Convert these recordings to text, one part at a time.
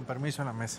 permiso, en la mesa.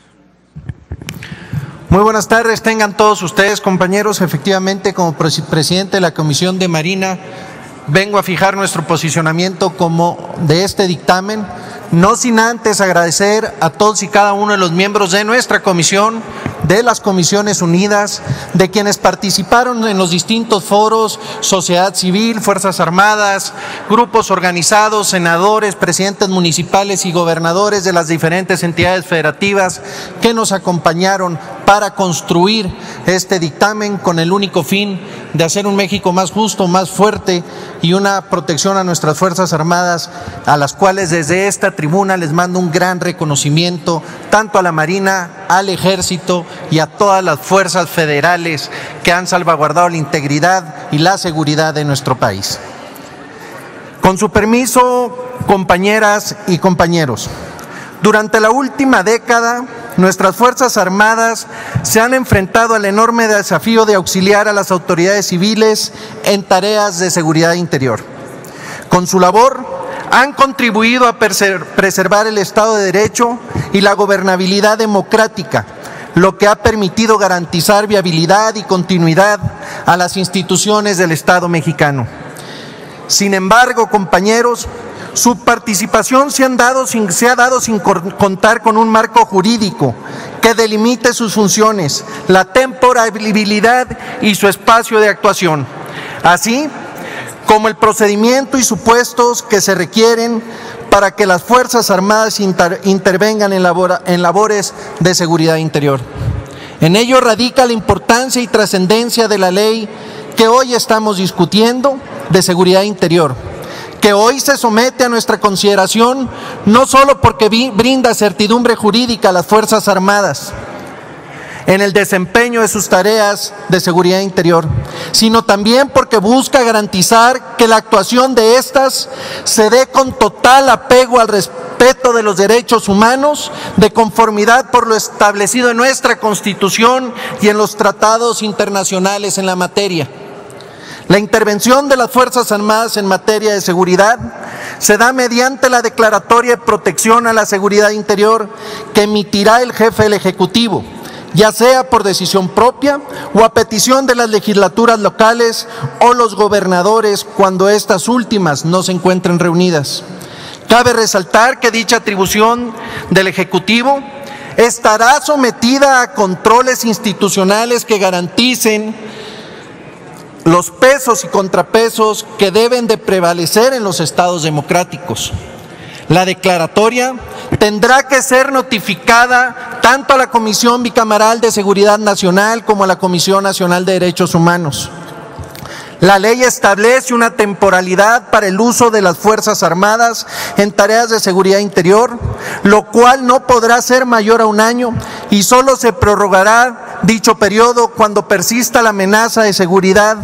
Muy buenas tardes, tengan todos ustedes, compañeros. Efectivamente, como presidente de la Comisión de Marina, vengo a fijar nuestro posicionamiento como de este dictamen, no sin antes agradecer a todos y cada uno de los miembros de nuestra comisión, de las Comisiones Unidas, de quienes participaron en los distintos foros, sociedad civil, Fuerzas Armadas, grupos organizados, senadores, presidentes municipales y gobernadores de las diferentes entidades federativas que nos acompañaron para construir este dictamen con el único fin de hacer un México más justo, más fuerte y una protección a nuestras Fuerzas Armadas, a las cuales desde esta tribuna les mando un gran reconocimiento, tanto a la Marina, al Ejército y a todas las fuerzas federales que han salvaguardado la integridad y la seguridad de nuestro país. Con su permiso, compañeras y compañeros, durante la última década, nuestras Fuerzas Armadas se han enfrentado al enorme desafío de auxiliar a las autoridades civiles en tareas de seguridad interior. Con su labor, han contribuido a preservar el Estado de Derecho y la gobernabilidad democrática, lo que ha permitido garantizar viabilidad y continuidad a las instituciones del Estado mexicano. Sin embargo, compañeros, su participación se ha dado sin contar con un marco jurídico que delimite sus funciones, la temporalidad y su espacio de actuación, así como el procedimiento y supuestos que se requieren para que las Fuerzas Armadas intervengan en labores de seguridad interior. En ello radica la importancia y trascendencia de la ley que hoy estamos discutiendo de seguridad interior, que hoy se somete a nuestra consideración no solo porque brinda certidumbre jurídica a las Fuerzas Armadas en el desempeño de sus tareas de seguridad interior, sino también porque busca garantizar que la actuación de estas se dé con total apego al respeto de los derechos humanos, de conformidad por lo establecido en nuestra Constitución y en los tratados internacionales en la materia. La intervención de las Fuerzas Armadas en materia de seguridad se da mediante la declaratoria de protección a la seguridad interior que emitirá el jefe del Ejecutivo, ya sea por decisión propia o a petición de las legislaturas locales o los gobernadores cuando estas últimas no se encuentren reunidas. Cabe resaltar que dicha atribución del Ejecutivo estará sometida a controles institucionales que garanticen los pesos y contrapesos que deben de prevalecer en los estados democráticos. La declaratoria tendrá que ser notificada tanto a la Comisión Bicameral de Seguridad Nacional como a la Comisión Nacional de Derechos Humanos. La ley establece una temporalidad para el uso de las Fuerzas Armadas en tareas de seguridad interior, lo cual no podrá ser mayor a 1 año y solo se prorrogará dicho periodo cuando persista la amenaza de seguridad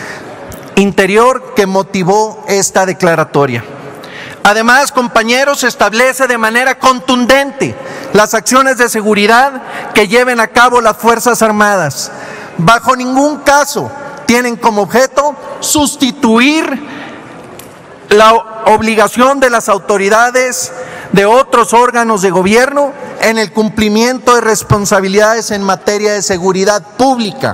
interior que motivó esta declaratoria. Además, compañeros, se establece de manera contundente las acciones de seguridad que lleven a cabo las Fuerzas Armadas. Bajo ningún caso tienen como objeto sustituir la obligación de las autoridades de otros órganos de gobierno en el cumplimiento de responsabilidades en materia de seguridad pública.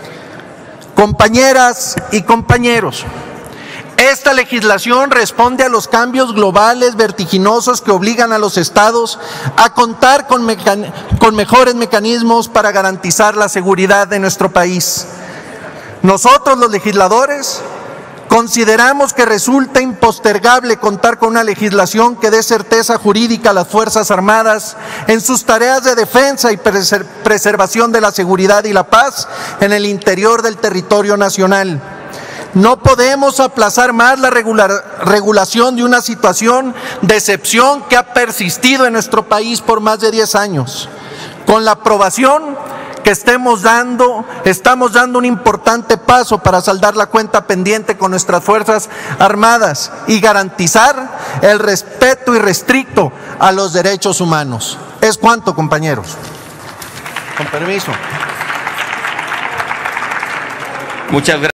Compañeras y compañeros, esta legislación responde a los cambios globales vertiginosos que obligan a los estados a contar con mejores mecanismos para garantizar la seguridad de nuestro país. Nosotros, los legisladores, consideramos que resulta impostergable contar con una legislación que dé certeza jurídica a las Fuerzas Armadas en sus tareas de defensa y preservación de la seguridad y la paz en el interior del territorio nacional. No podemos aplazar más la regulación de una situación de excepción que ha persistido en nuestro país por más de 10 años. Con la aprobación que estamos dando un importante paso para saldar la cuenta pendiente con nuestras Fuerzas Armadas y garantizar el respeto irrestricto a los derechos humanos. Es cuanto, compañeros. Con permiso. Muchas gracias.